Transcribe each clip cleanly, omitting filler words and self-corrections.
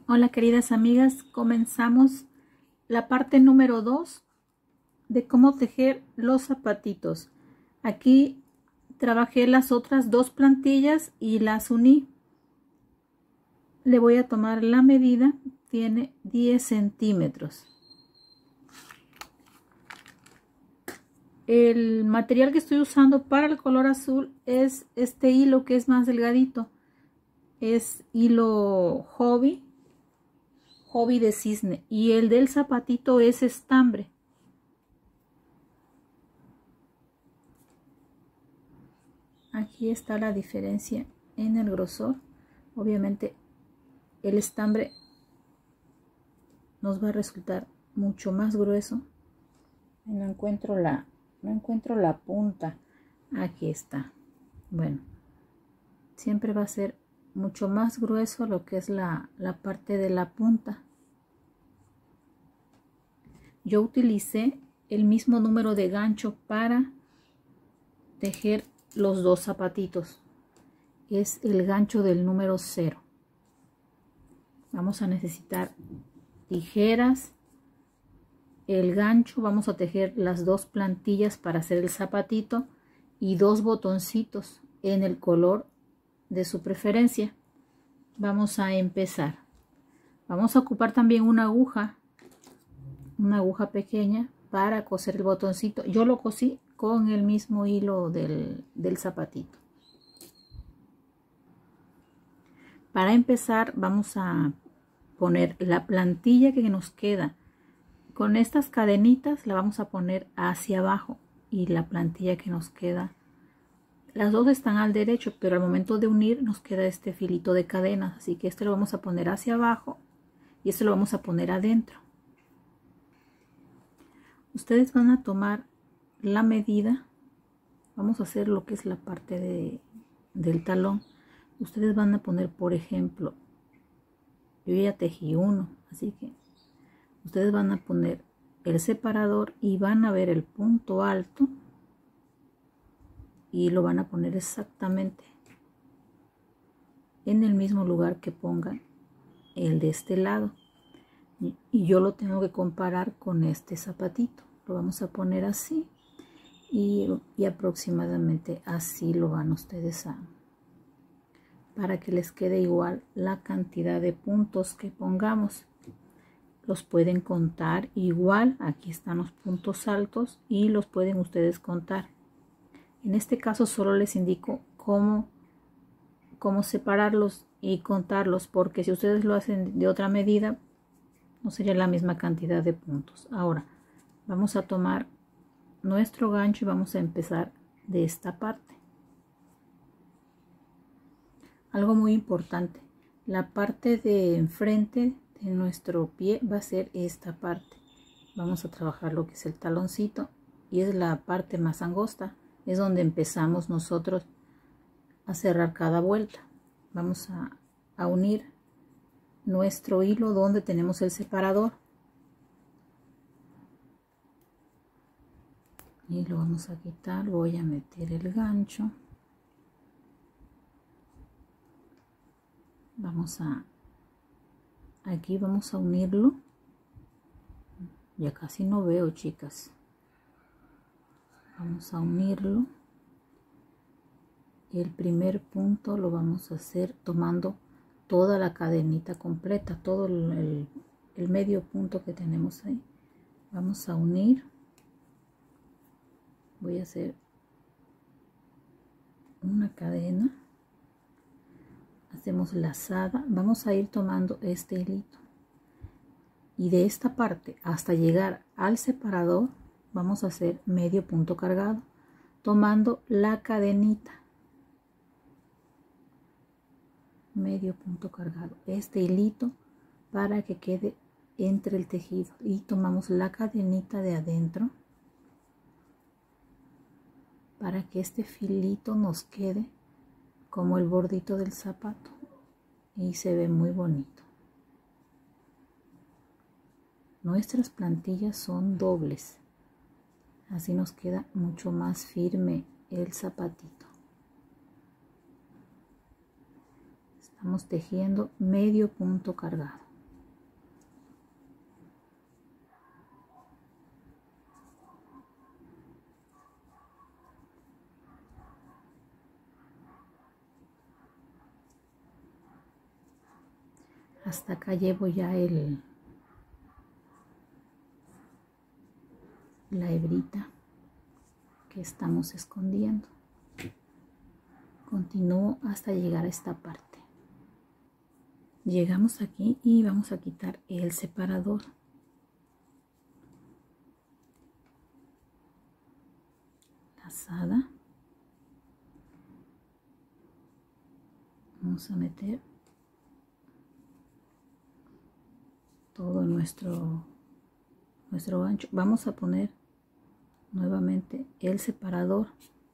Hola queridas amigas, comenzamos la parte número 2 de cómo tejer los zapatitos. Aquí trabajé las otras dos plantillas y las uní. Le voy a tomar la medida, tiene 10 centímetros. El material que estoy usando para el color azul es este hilo que es más delgadito. Es hilo hobby de cisne, y el del zapatito es estambre. Aquí está la diferencia en el grosor. Obviamente el estambre nos va a resultar mucho más grueso. No encuentro la punta. Aquí está. Bueno, siempre va a ser mucho más grueso lo que es la parte de la punta. Yo utilicé el mismo número de gancho para tejer los dos zapatitos. Es el gancho del número 0. Vamos a necesitar tijeras, el gancho, vamos a tejer las dos plantillas para hacer el zapatito y dos botoncitos en el color de su preferencia. Vamos a empezar. Vamos a ocupar también una aguja pequeña para coser el botoncito. Yo lo cosí con el mismo hilo del zapatito. Para empezar vamos a poner la plantilla que nos queda. Con estas cadenitas la vamos a poner hacia abajo, y la plantilla que nos queda, las dos están al derecho, pero al momento de unir nos queda este filito de cadenas, así que este lo vamos a poner hacia abajo y este lo vamos a poner adentro. Ustedes van a tomar la medida, vamos a hacer lo que es la parte del talón. Ustedes van a poner, por ejemplo, yo ya tejí uno, así que ustedes van a poner el separador y van a ver el punto alto y lo van a poner exactamente en el mismo lugar que pongan el de este lado. Y yo lo tengo que comparar con este zapatito. Lo vamos a poner así y aproximadamente así lo van ustedes a, para que les quede igual la cantidad de puntos que pongamos. Los pueden contar igual, aquí están los puntos altos y los pueden ustedes contar. En este caso solo les indico cómo separarlos y contarlos, porque si ustedes lo hacen de otra medida no sería la misma cantidad de puntos. Ahora vamos a tomar nuestro gancho y vamos a empezar de esta parte. Algo muy importante, la parte de enfrente de nuestro pie va a ser esta parte. Vamos a trabajar lo que es el taloncito y es la parte más angosta, es donde empezamos nosotros a cerrar cada vuelta. Vamos a unir nuestro hilo donde tenemos el separador y lo vamos a quitar. Voy a meter el gancho, aquí vamos a unirlo. Ya casi no veo, chicas. Vamos a unirlo. El primer punto lo vamos a hacer tomando toda la cadenita completa, todo el medio punto que tenemos ahí. Vamos a unir. Voy a hacer una cadena, hacemos lazada, vamos a ir tomando este hilito y de esta parte hasta llegar al separador vamos a hacer medio punto cargado tomando la cadenita, medio punto cargado, este hilito para que quede entre el tejido, y tomamos la cadenita de adentro para que este filito nos quede como el bordito del zapato y se ve muy bonito. Nuestras plantillas son dobles, así nos queda mucho más firme el zapatito. Estamos tejiendo medio punto cargado. Hasta acá llevo ya la hebrita que estamos escondiendo. Continúo hasta llegar a esta parte. Llegamos aquí y vamos a quitar el separador. Lazada. Vamos a meter todo nuestro gancho. Vamos a poner nuevamente el separador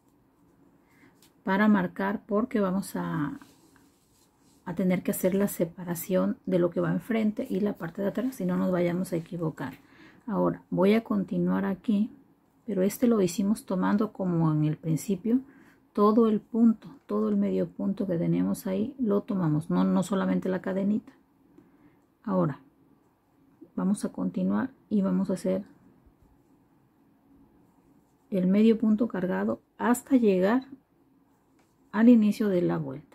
para marcar, porque vamos a tener que hacer la separación de lo que va enfrente y la parte de atrás, si no nos vayamos a equivocar. Ahora voy a continuar aquí, pero este lo hicimos tomando como en el principio todo el punto, todo el medio punto que teníamos ahí lo tomamos, no solamente la cadenita. Ahora vamos a continuar y vamos a hacer el medio punto cargado hasta llegar al inicio de la vuelta.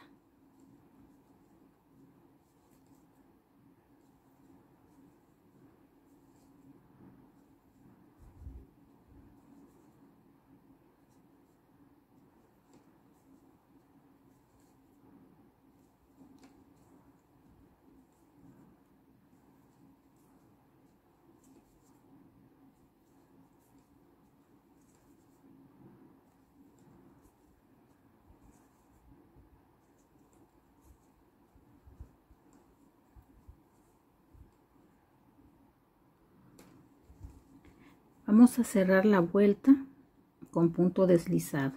Vamos a cerrar la vuelta con punto deslizado.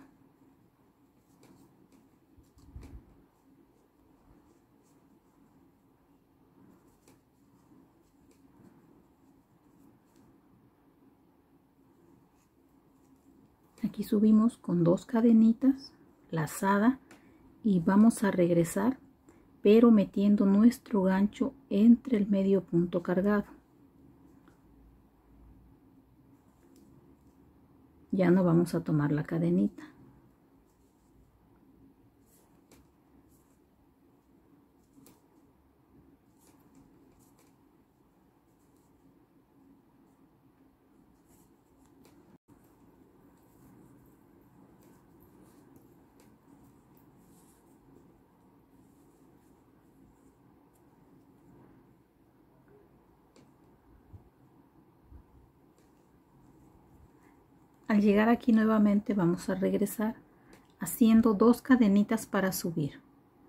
Aquí subimos con 2 cadenitas lazada y vamos a regresar, pero metiendo nuestro gancho entre el medio punto cargado. Ya no vamos a tomar la cadenita. Al llegar aquí nuevamente vamos a regresar haciendo 2 cadenitas para subir.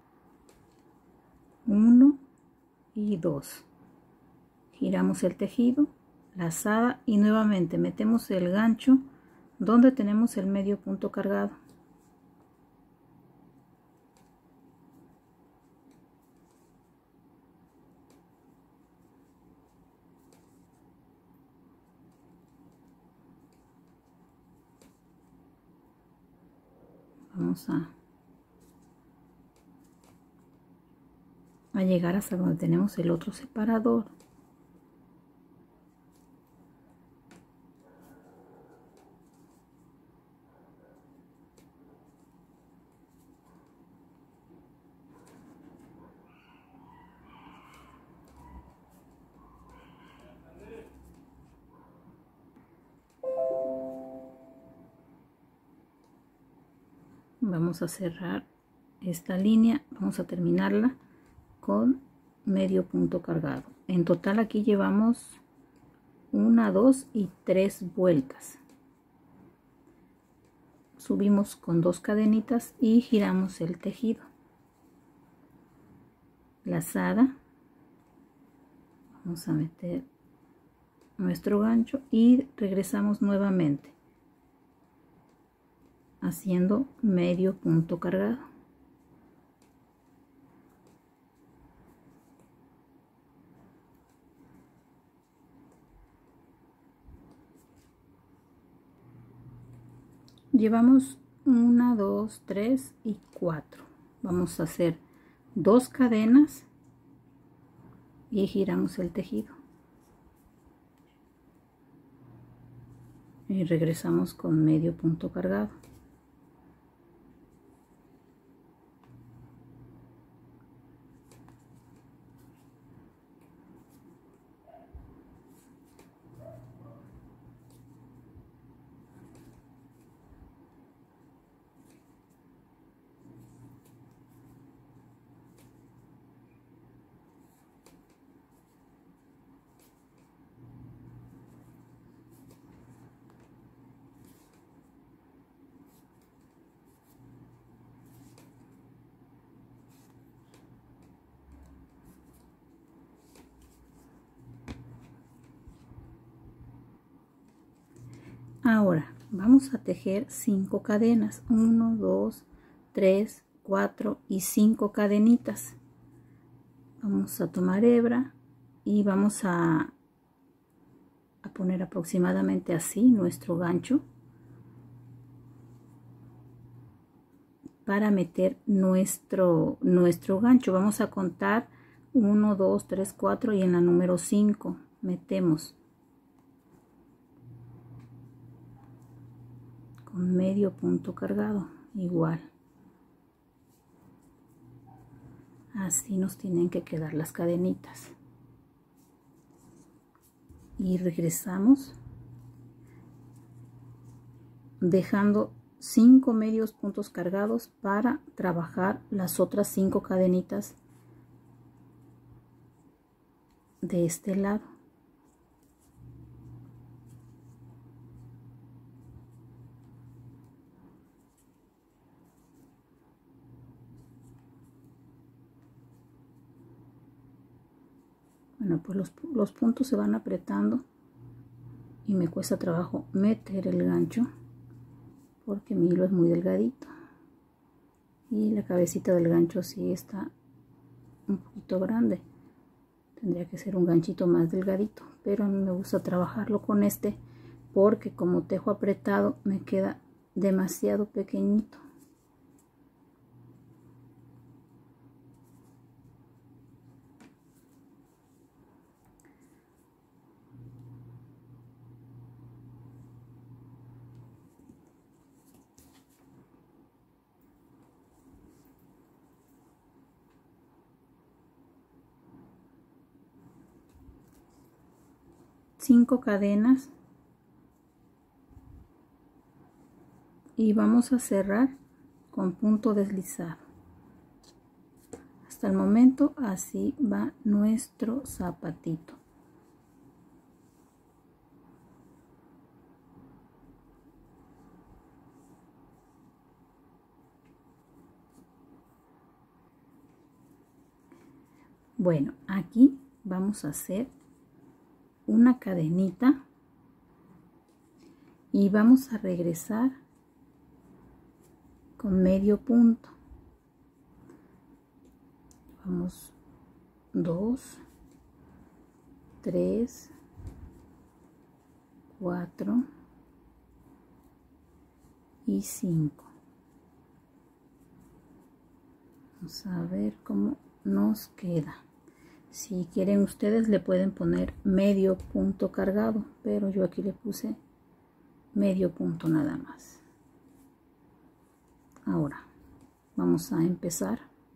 1 y 2. Giramos el tejido, lazada y nuevamente metemos el gancho donde tenemos el medio punto cargado. Vamos a llegar hasta donde tenemos el otro separador. Vamos a cerrar esta línea, vamos a terminarla con medio punto cargado. En total aquí llevamos 1, 2 y 3 vueltas. Subimos con 2 cadenitas y giramos el tejido. Lazada. Vamos a meter nuestro gancho y regresamos nuevamente haciendo medio punto cargado. Llevamos 1, 2, 3 y 4. Vamos a hacer 2 cadenas y giramos el tejido y regresamos con medio punto cargado. Ahora vamos a tejer 5 cadenas, 1, 2, 3, 4 y 5 cadenitas. Vamos a tomar hebra y vamos a poner aproximadamente así nuestro gancho para meter nuestro gancho. Vamos a contar 1, 2, 3, 4 y en la número 5 metemos con medio punto cargado, igual. Así nos tienen que quedar las cadenitas. Y regresamos dejando 5 medios puntos cargados para trabajar las otras 5 cadenitas de este lado. Bueno, pues los puntos se van apretando y me cuesta trabajo meter el gancho porque mi hilo es muy delgadito y la cabecita del gancho sí está un poquito grande. Tendría que ser un ganchito más delgadito, pero a mí me gusta trabajarlo con este porque como tejo apretado me queda demasiado pequeñito. Cinco cadenas y vamos a cerrar con punto deslizado. Hasta el momento así va nuestro zapatito. Bueno, aquí vamos a hacer una cadenita y vamos a regresar con medio punto. Vamos 2, 3, 4 y 5. Vamos a ver cómo nos queda. Si quieren ustedes le pueden poner medio punto cargado, pero yo aquí le puse medio punto nada más. Ahora vamos a empezar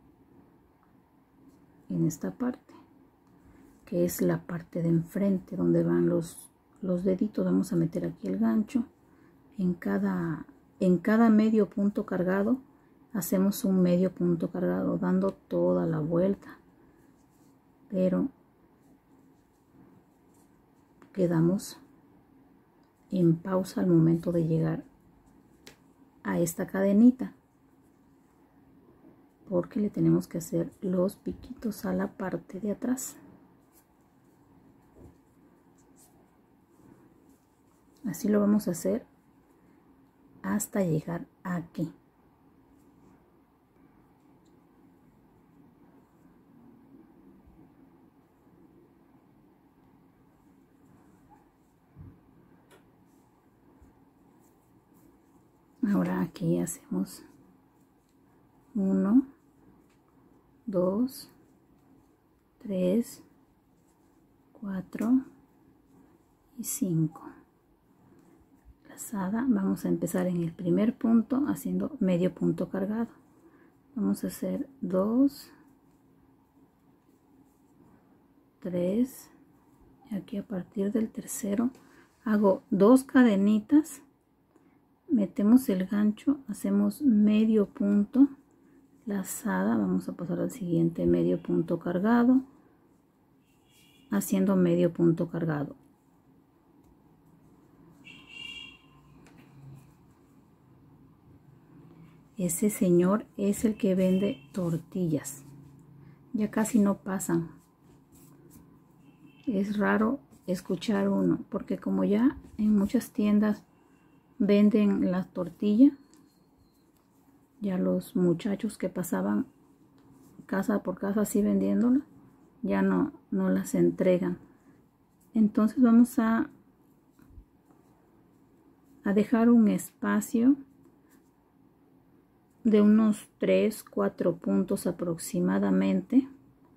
en esta parte, que es la parte de enfrente donde van los deditos. Vamos a meter aquí el gancho. En cada medio punto cargado hacemos un medio punto cargado dando toda la vuelta, pero quedamos en pausa al momento de llegar a esta cadenita porque le tenemos que hacer los piquitos a la parte de atrás. Así lo vamos a hacer hasta llegar aquí. Ahora aquí hacemos 1, 2, 3, 4 y 5. Lazada, vamos a empezar en el primer punto haciendo medio punto cargado. Vamos a hacer 2, 3 y aquí a partir del tercero hago 2 cadenitas, metemos el gancho, hacemos medio punto, lazada, vamos a pasar al siguiente medio punto cargado, haciendo medio punto cargado. Ese señor es el que vende tortillas, ya casi no pasan, es raro escuchar uno porque como ya en muchas tiendas venden la tortilla. Ya los muchachos que pasaban casa por casa así vendiéndola, ya no las entregan. Entonces vamos a dejar un espacio de unos 3-4 puntos aproximadamente.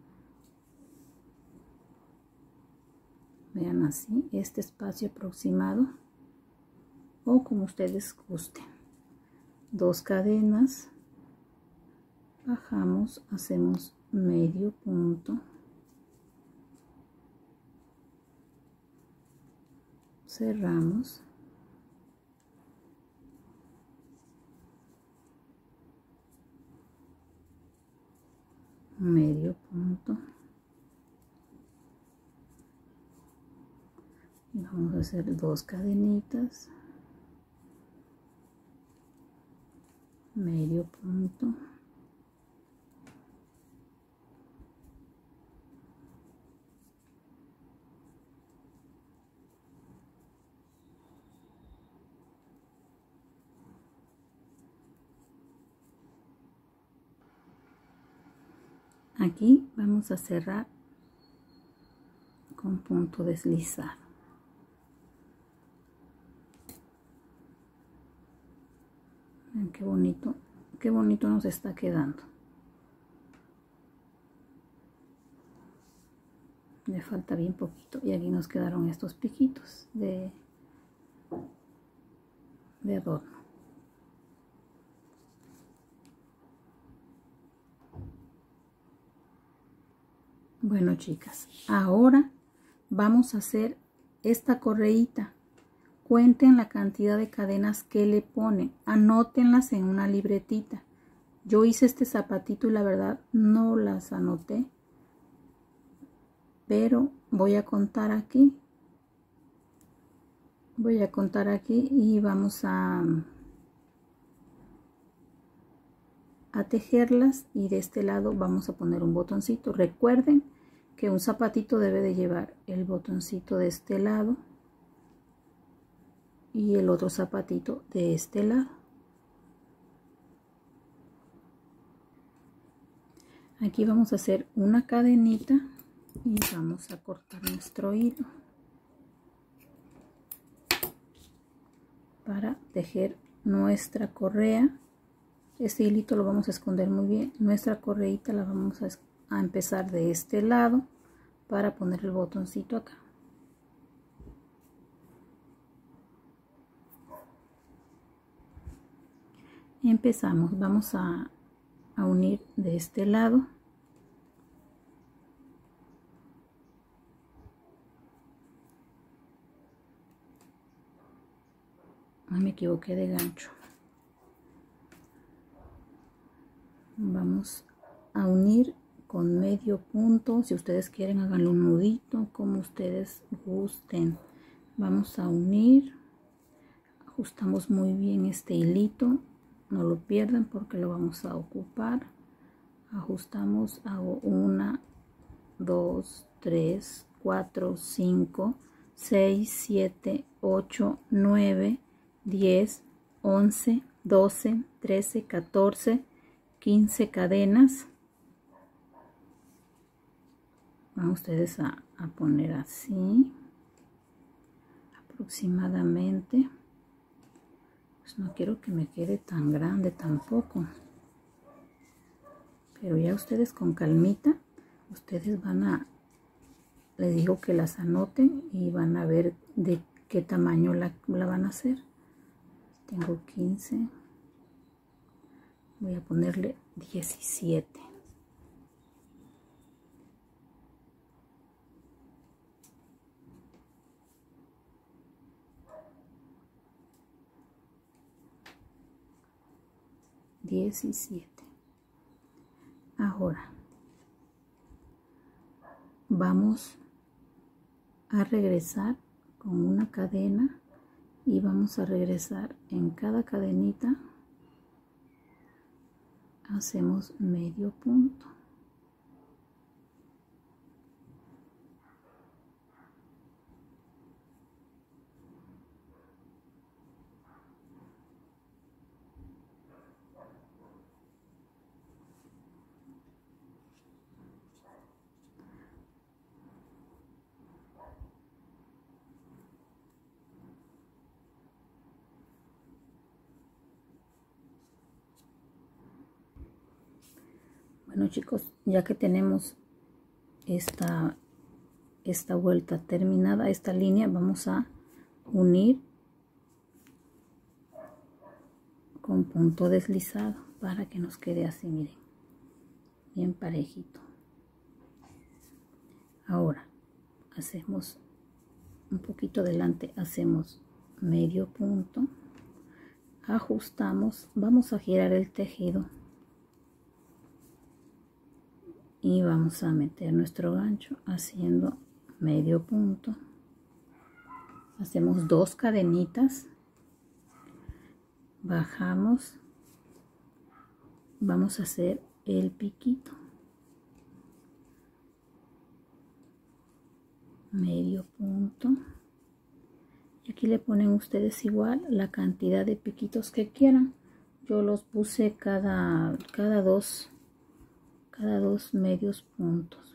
Vean así, este espacio aproximado, o como ustedes gusten. 2 cadenas, bajamos, hacemos medio punto, cerramos, medio punto, y vamos a hacer 2 cadenitas, medio punto, aquí vamos a cerrar con punto deslizado. Vean qué bonito nos está quedando. Le falta bien poquito, y aquí nos quedaron estos piquitos de adorno. Bueno, chicas, ahora vamos a hacer esta correíta. Cuenten la cantidad de cadenas que le ponen, anótenlas en una libretita. Yo hice este zapatito y la verdad no las anoté, pero voy a contar aquí. Voy a contar aquí y vamos a tejerlas, y de este lado vamos a poner un botoncito. Recuerden que un zapatito debe de llevar el botoncito de este lado y el otro zapatito de este lado. Aquí vamos a hacer una cadenita y vamos a cortar nuestro hilo para tejer nuestra correa. Este hilito lo vamos a esconder muy bien. Nuestra correita la vamos a empezar de este lado para poner el botoncito acá. Empezamos, vamos a unir de este lado. Me equivoqué de gancho. Vamos a unir con medio punto. Si ustedes quieren, háganlo un nudito, como ustedes gusten. Vamos a unir, ajustamos muy bien este hilito, no lo pierdan porque lo vamos a ocupar. Ajustamos, hago 1, 2, 3, 4, 5, 6, 7, 8, 9, 10, 11, 12, 13, 14, 15 cadenas. Van ustedes a poner así aproximadamente. Pues no quiero que me quede tan grande tampoco, pero ya ustedes con calmita, ustedes van a, les digo que las anoten y van a ver de qué tamaño la van a hacer. Tengo 15, voy a ponerle 17. Ahora vamos a regresar con una cadena y vamos a regresar en cada cadenita, hacemos medio punto. Bueno chicos, ya que tenemos esta vuelta terminada, esta línea, vamos a unir con punto deslizado para que nos quede así, miren, bien parejito. Ahora hacemos un poquito delante, hacemos medio punto, ajustamos, vamos a girar el tejido y vamos a meter nuestro gancho haciendo medio punto. Hacemos 2 cadenitas, bajamos, vamos a hacer el piquito, medio punto, y aquí le ponen ustedes igual la cantidad de piquitos que quieran. Yo los puse cada dos medios puntos.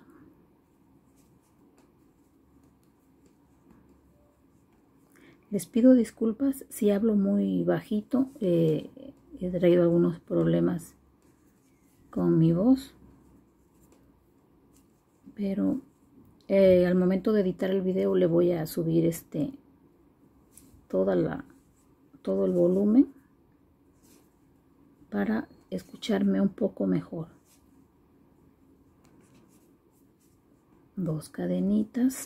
Les pido disculpas si hablo muy bajito, he traído algunos problemas con mi voz, pero al momento de editar el video le voy a subir todo el volumen para escucharme un poco mejor. 2 cadenitas,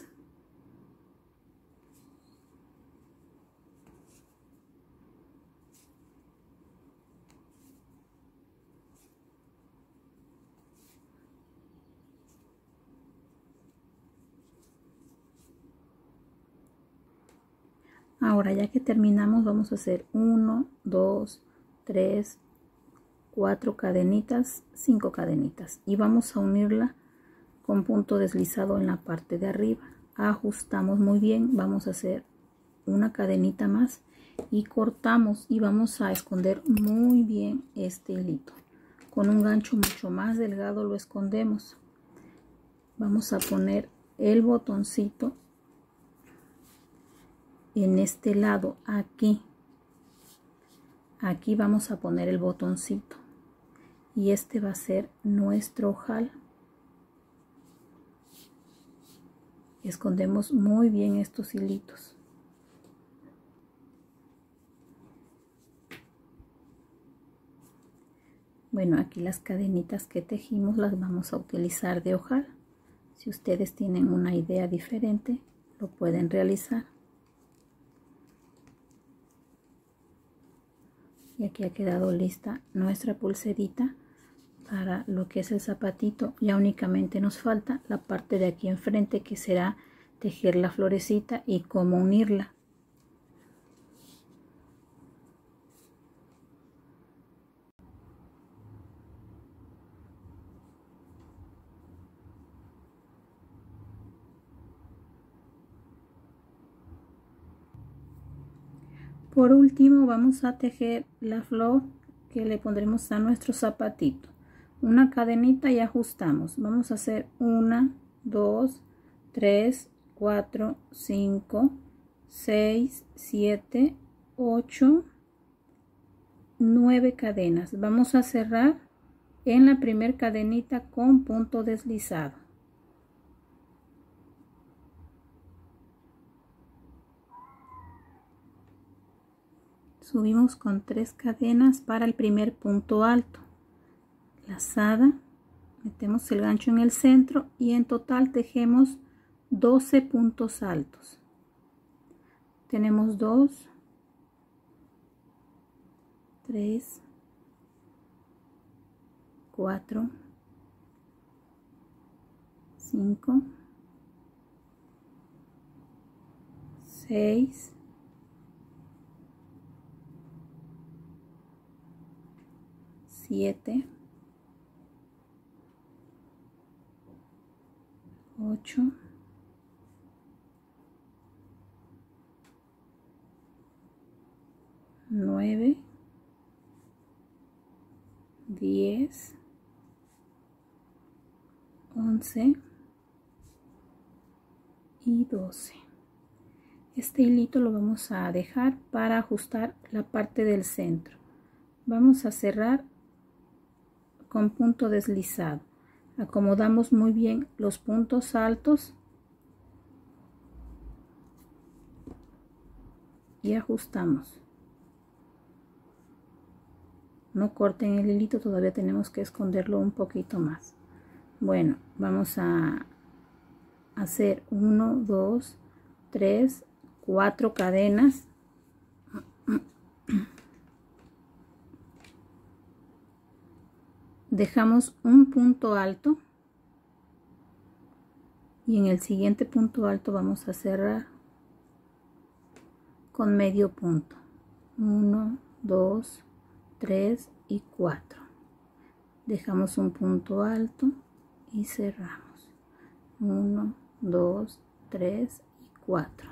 ahora ya que terminamos vamos a hacer 1, 2, 3, 4 cadenitas, 5 cadenitas y vamos a unirla con punto deslizado en la parte de arriba. Ajustamos muy bien, vamos a hacer una cadenita más y cortamos y vamos a esconder muy bien este hilito. Con un gancho mucho más delgado lo escondemos. Vamos a poner el botoncito en este lado, aquí vamos a poner el botoncito y este va a ser nuestro ojal. Escondemos muy bien estos hilitos. Bueno, aquí las cadenitas que tejimos las vamos a utilizar de ojal. Si ustedes tienen una idea diferente, lo pueden realizar. Y aquí ha quedado lista nuestra pulserita para lo que es el zapatito. Ya únicamente nos falta la parte de aquí enfrente, que será tejer la florecita y cómo unirla. Por último vamos a tejer la flor que le pondremos a nuestro zapatito. Una cadenita y ajustamos. Vamos a hacer 1, 2, 3, 4, 5, 6, 7, 8, 9 cadenas. Vamos a cerrar en la primera cadenita con punto deslizado. Subimos con 3 cadenas para el primer punto alto. Lazada, metemos el gancho en el centro y en total tejemos 12 puntos altos. Tenemos 2, 3, 4, 5, 6, 7, 8, 9, 10, 11 y 12. Este hilito lo vamos a dejar para ajustar la parte del centro. Vamos a cerrar con punto deslizado. Acomodamos muy bien los puntos altos y ajustamos. No corten el hilito, todavía tenemos que esconderlo un poquito más. Bueno, vamos a hacer 1, 2, 3, 4 cadenas. Dejamos un punto alto y en el siguiente punto alto vamos a cerrar con medio punto. 1, 2, 3 y 4. Dejamos un punto alto y cerramos. 1, 2, 3 y 4.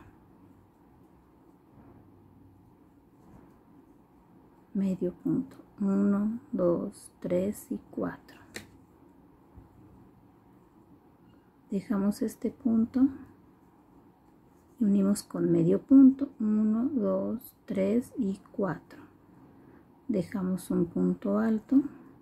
Medio punto. 1, 2, 3 y 4. Dejamos este punto y unimos con medio punto. 1, 2, 3 y 4. Dejamos un punto alto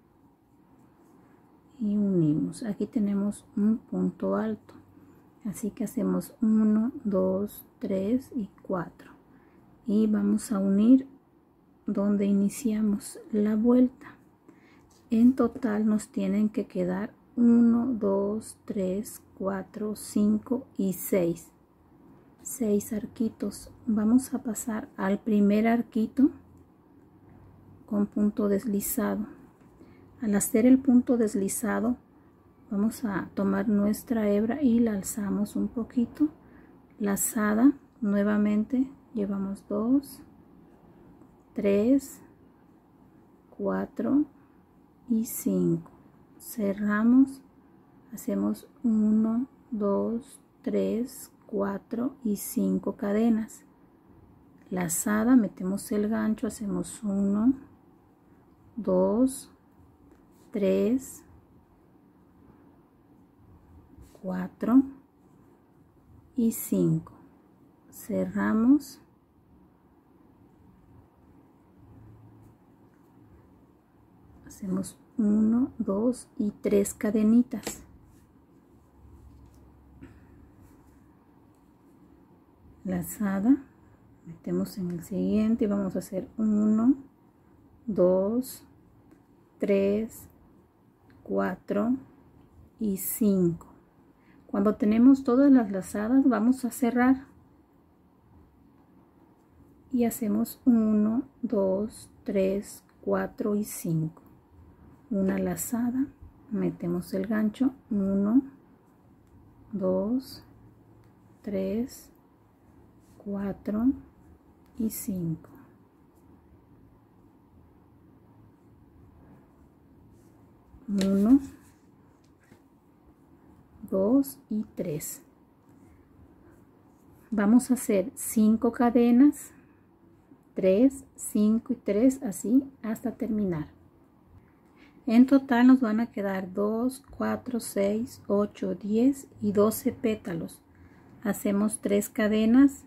y unimos. Aquí tenemos un punto alto, así que hacemos 1, 2, 3 y 4 y vamos a unir donde iniciamos la vuelta. En total nos tienen que quedar 1, 2, 3, 4, 5 y 6 arquitos. Vamos a pasar al primer arquito con punto deslizado. Al hacer el punto deslizado vamos a tomar nuestra hebra y la alzamos un poquito, lazada nuevamente, llevamos 2, 3, 4 y 5, cerramos, hacemos 1, 2, 3, 4 y 5 cadenas, lazada, metemos el gancho, hacemos 1, 2, 3, 4 y 5, cerramos, hacemos 1, 2 y 3 cadenitas, lazada, metemos en el siguiente y vamos a hacer 1, 2, 3, 4 y 5. Cuando tenemos todas las lazadas vamos a cerrar y hacemos 1, 2, 3, 4 y 5. Una lazada, metemos el gancho, 1, 2, 3, 4 y 5. 1, 2 y 3. Vamos a hacer 5 cadenas, 3, 5 y 3, así hasta terminar. En total nos van a quedar 2, 4, 6, 8, 10 y 12 pétalos. Hacemos 3 cadenas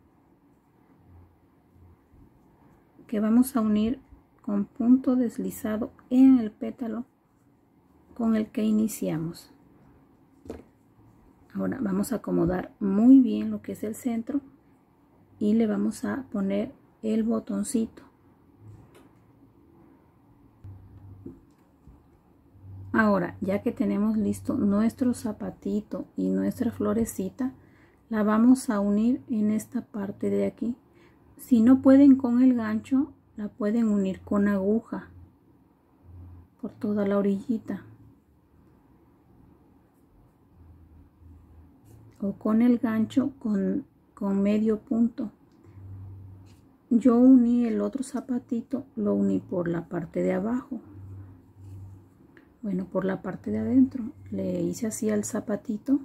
que vamos a unir con punto deslizado en el pétalo con el que iniciamos. Ahora vamos a acomodar muy bien lo que es el centro y le vamos a poner el botoncito. Ahora, ya que tenemos listo nuestro zapatito y nuestra florecita, la vamos a unir en esta parte de aquí. Si no pueden con el gancho, la pueden unir con aguja por toda la orillita. O con el gancho con medio punto. Yo uní el otro zapatito, lo uní por la parte de abajo. Bueno, por la parte de adentro. Le hice así al zapatito.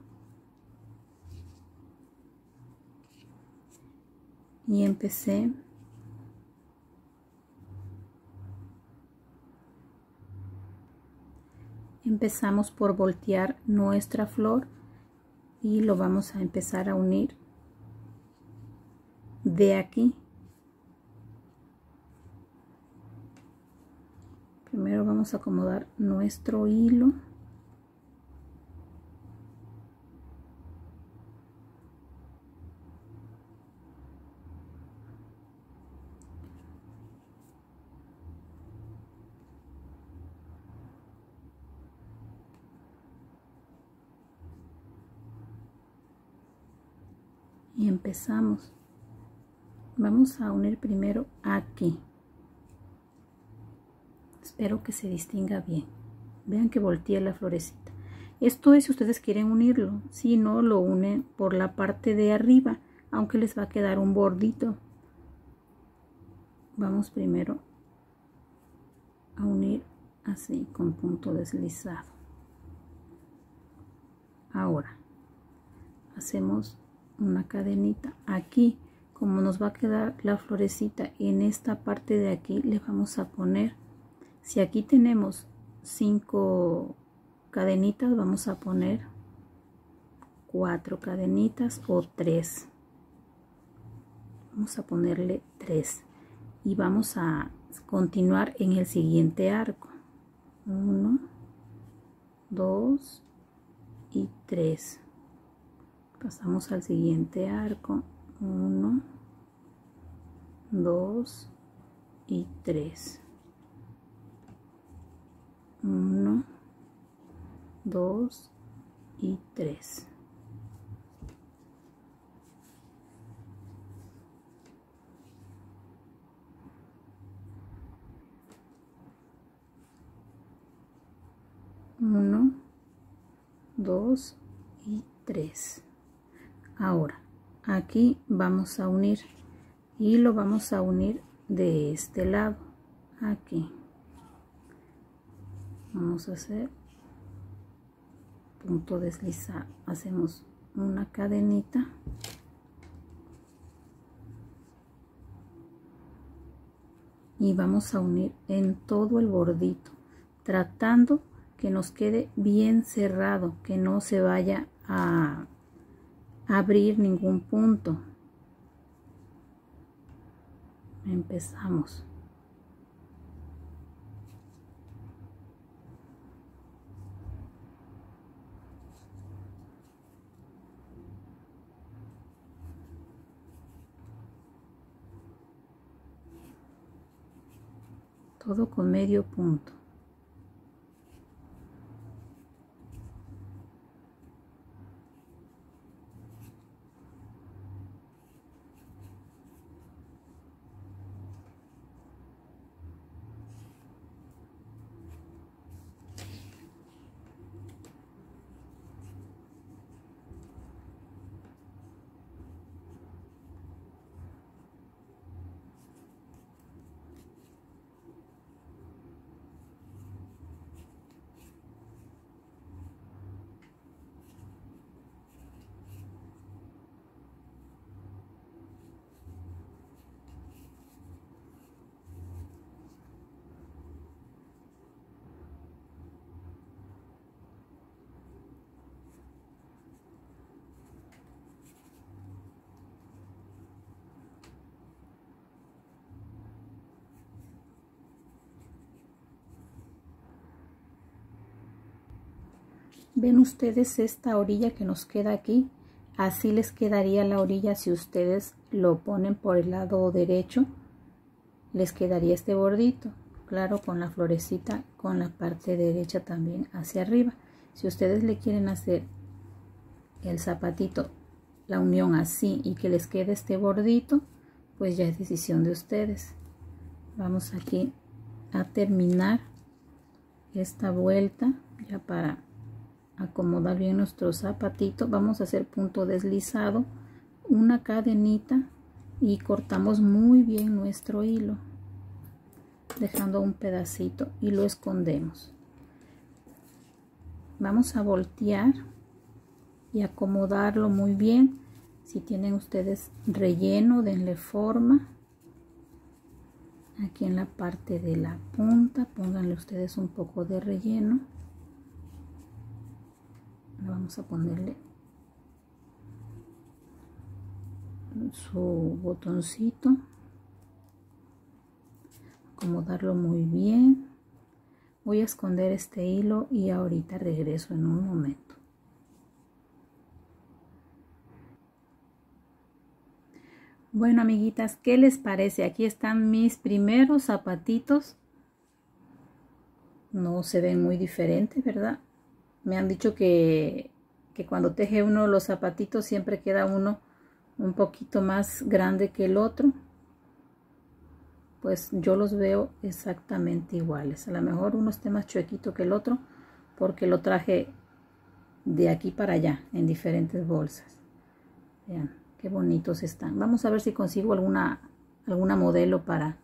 Y empecé. Empezamos por voltear nuestra flor. Y lo vamos a empezar a unir de aquí. Primero vamos a acomodar nuestro hilo y empezamos. Vamos a unir primero aquí. Espero que se distinga bien. Vean que volteé la florecita. Esto es si ustedes quieren unirlo. Si no, lo unen por la parte de arriba, aunque les va a quedar un bordito. Vamos primero a unir así con punto deslizado. Ahora hacemos una cadenita aquí. Como nos va a quedar la florecita en esta parte de aquí, le vamos a poner, si aquí tenemos 5 cadenitas, vamos a poner 4 cadenitas o 3. Vamos a ponerle 3 y vamos a continuar en el siguiente arco. 1, 2 y 3. Pasamos al siguiente arco. 1, 2 y 3. 1, 2 y 3. Uno, 2 y 3. Ahora aquí vamos a unir y lo vamos a unir de este lado. Aquí vamos a hacer punto deslizado, hacemos una cadenita y vamos a unir en todo el bordito, tratando que nos quede bien cerrado, que no se vaya a abrir ningún punto. Empezamos. Todo con medio punto. Ven ustedes esta orilla que nos queda aquí, así les quedaría la orilla si ustedes lo ponen por el lado derecho, les quedaría este bordito, claro, con la florecita con la parte derecha también hacia arriba. Si ustedes le quieren hacer el zapatito, la unión así y que les quede este bordito, pues ya es decisión de ustedes. Vamos aquí a terminar esta vuelta ya para acomodar bien nuestro zapatito. Vamos a hacer punto deslizado, una cadenita y cortamos muy bien nuestro hilo, dejando un pedacito y lo escondemos. Vamos a voltear y acomodarlo muy bien. Si tienen ustedes relleno, denle forma. Aquí en la parte de la punta pónganle ustedes un poco de relleno. Vamos a ponerle su botoncito, acomodarlo muy bien. Voy a esconder este hilo y ahorita regreso en un momento. Bueno, amiguitas, ¿qué les parece? Aquí están mis primeros zapatitos. No se ven muy diferentes, ¿verdad? Me han dicho que cuando teje uno los zapatitos siempre queda uno un poquito más grande que el otro, pues yo los veo exactamente iguales. A lo mejor uno esté más chuequito que el otro porque lo traje de aquí para allá en diferentes bolsas. Vean qué bonitos están. Vamos a ver si consigo alguna modelo para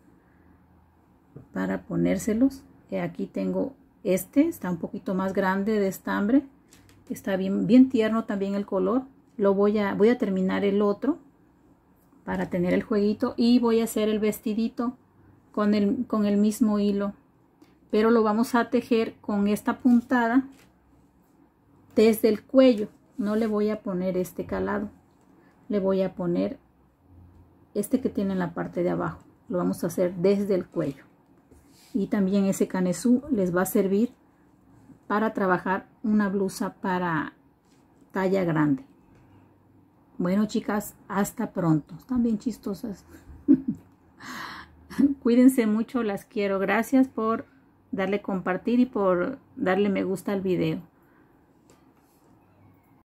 ponérselos. Aquí tengo este, está un poquito más grande de estambre. Está bien tierno también el color. Voy a terminar el otro para tener el jueguito y voy a hacer el vestidito con el mismo hilo, pero lo vamos a tejer con esta puntada desde el cuello. No le voy a poner este calado, le voy a poner este que tiene en la parte de abajo. Lo vamos a hacer desde el cuello, y también ese canesú les va a servir para trabajar una blusa para talla grande. Bueno, chicas, hasta pronto. Están bien chistosas. Cuídense mucho, las quiero. Gracias por darle compartir y por darle me gusta al video.